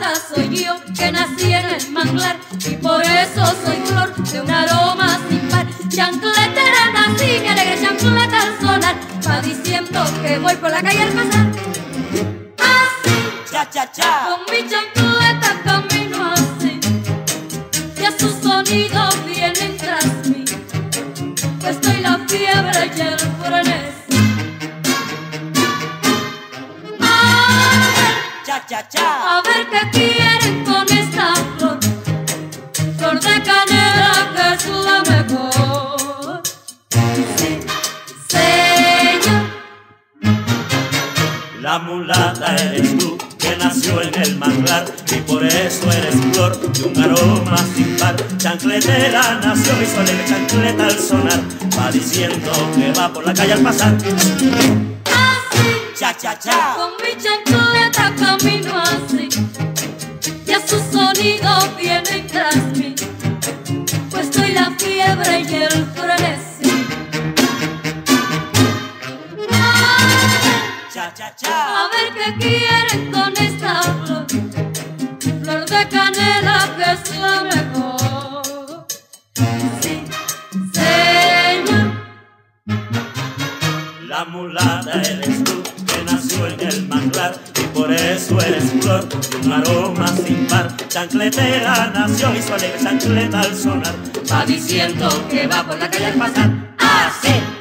mulata soy yo, que nací en el manglar, y por eso soy flor de un aroma sin par. Chancletera nací, mi alegre chancleta al sonar, va diciendo que voy por la calle al pasar. Así, cha cha cha, con mi chancleta camino así, y a su sonido vienen tras mí, pues estoy la fiebre y el frenesí. cha cha cha. A ver qué quieren con esta flor, flor de canela que es la mejor. Sí, señor. La mulata eres tú, que nació en el manglar, y por eso eres flor de un aroma sin par. Chancletera nació y su alegre chancleta al sonar, va diciendo que va por la calle al pasar. Así, Cha cha cha, con mi chancleta camino así, y a su sonido vienen tras mí, pues estoy la fiebre y el frenesí. cha cha cha. A ver qué quieren con esta flor, flor de canela que es la mejor. Sí, señor. La mulata eres tú, que nació en el manglar, y por eso eres flor de un aroma sin par. Chancletera nació y su alegre chancleta al sonar, va diciendo que va por la calle al pasar. ¡Así!